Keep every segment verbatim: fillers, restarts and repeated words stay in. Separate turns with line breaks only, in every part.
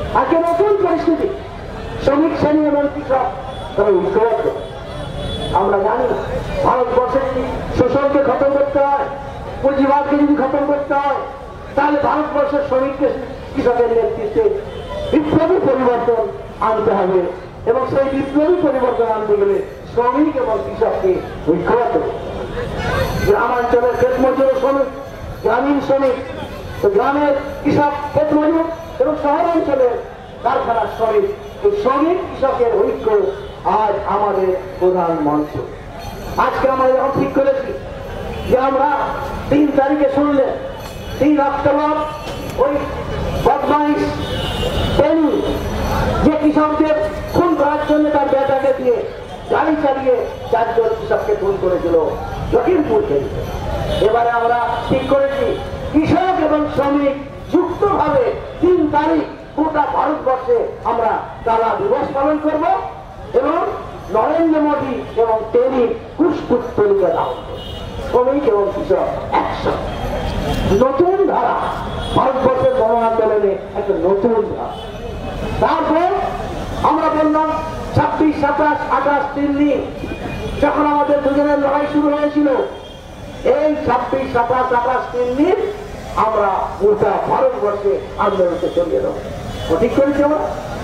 আজকে নতুন পরিস্থিতি, শ্রমিক শ্রেণী এবং কৃষক তারা ঐক্যবদ্ধ। আমরা জানি ভারতবর্ষে যদি শোষণকে খতম করতে হয়, পুঁজিবাদকে যদি খতম করতে হয়, তাহলে ভারতবর্ষের শ্রমিককে কৃষকের নেতৃত্বে বিপ্লবী পরিবর্তন আনতে হবে, এবং সেই বিপ্লবী পরিবর্তন আনতে গেলে শ্রমিক এবং কৃষককে ঐক্যবদ্ধ। গ্রামাঞ্চলের ক্ষেত মজুর শ্রমিক, গ্রামীণ শ্রমিক, গ্রামের কৃষক ক্ষেত মজুর এবং শহরাঞ্চলের কারখানার শ্রমিক, এই শ্রমিক কৃষকের ঐক্য আজ আমাদের প্রধান মঞ্চ। আজকে আমরা যখন ঠিক করেছি যে আমরা তিন তারিখে শুনলে তিন অক্টোবর ওই বদমাইশ টেনি যে কৃষকদের খুন করার জন্য তার বেটাকে দিয়ে গাড়ি চালিয়ে চারজন কৃষককে খুন করেছিল লখিমপুর থেকে, এবারে আমরা ঠিক করেছি কৃষক এবং শ্রমিক যুক্তভাবে তিন তারিখ গোটা ভারতবর্ষে আমরা কালা দিবস পালন করব এবং নরেন্দ্র মোদী এবং টেনি কুশপুত্তলিকা দাও। শ্রমিক এবং কৃষক একসাথে নতুন ধারা, ভারতবর্ষের গণ আন্দোলনে একটা নতুন ধারা। তারপর আমরা বললাম ছাব্বিশ সাতাশ আঠাশ তিন দিন যখন আমাদের দুজনের লড়াই শুরু হয়েছিল, এই ছাব্বিশ সাতাশ আঠাশ তিন দিন আমরা গোটা ভারতবর্ষে আন্দোলনকে চলিয়ে দেবো। ঠিক করেছি আমরা।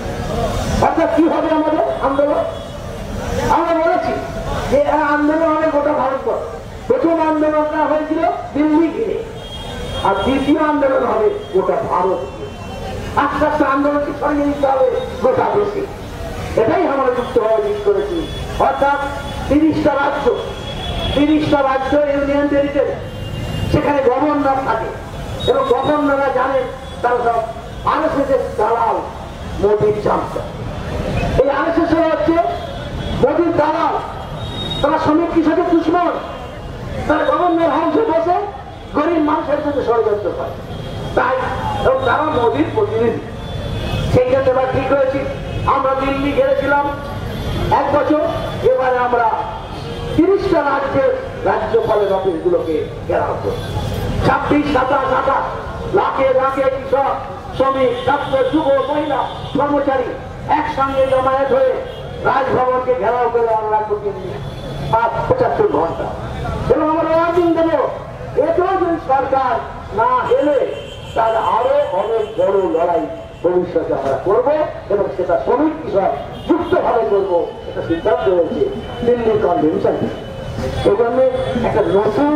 অর্থাৎ কি হবে আমাদের আন্দোলন? আমরা বলেছি যে আন্দোলন হবে গোটা ভারতবর্ষ। প্রথম আন্দোলনটা হয়েছিল দিল্লি ঘিরে, আর দ্বিতীয় আন্দোলন হবে গোটা ভারত। আস্তে আস্তে আন্দোলনকে ছড়িয়ে দিতে হবে গোটা দেশে। এটাই আমরা যুক্তভাবে ঠিক করেছি। অর্থাৎ তিরিশটা রাজ্য, তিরিশটা রাজ্য ইউনিয়ন টেরিটরি, সেখানে গভর্নর থাকে এবং গভর্নররা জানেন তারা সব আরএসএস এর দালাল, মোদীর চামচা। এই আরএসএস হচ্ছে মোদীর দালাল, তারা শ্রমিক কৃষকের দুশ্মন। তারা গভর্নর হাউসে বসে গরিব মানুষের সাথে ষড়যন্ত্র করে, তাই এবং তারা মোদীর প্রতিনিধি। সেই ক্ষেত্রে এবার ঠিক হয়েছি, আমরা দিল্লি গেছিলাম এক বছর, এবারে আমরা তিরিশটা রাজ্যের রাজ্যপালের অফিসগুলোকে ঘেরাও করি। ছাব্বিশ সাতাশ আঠাশ লাখে লাখে কৃষক, শ্রমিক, ছাত্র, যুব, মহিলা, কর্মচারী একসঙ্গে জমায়েত হয়ে রাজভবনকে ঘেরাও করে আমরা রাখবো দিল্লি পাঁচ পঁচাত্তর ঘন্টা। এবং আমরা ওয়ার্নিং দেবো, এটাও যদি সরকার না এলে তাহলে আরো অনেক বড় লড়াই ভবিষ্যতে আমরা করবো, এবং সেটা শ্রমিক কৃষক যুক্তভাবে করবো, এটা সিদ্ধান্ত হয়েছে দিল্লি কনভেনশন। এই জন্য একটা নতুন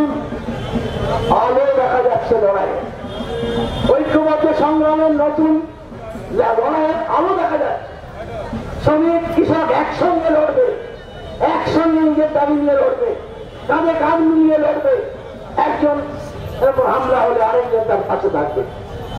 আলো দেখা যাচ্ছে লড়াই, ঐক্যবদ্ধ সংগ্রামের নতুন লড়াইয়ের আলো দেখা যাচ্ছে। শ্রমিক কৃষক একসঙ্গে লড়বে, একসঙ্গে নিজের দাবি নিয়ে লড়বে, কাঁধে কাঁধ মিলিয়ে লড়বে। একজন এরকম হামলা হলে আরেকজন তার পাশে থাকবে।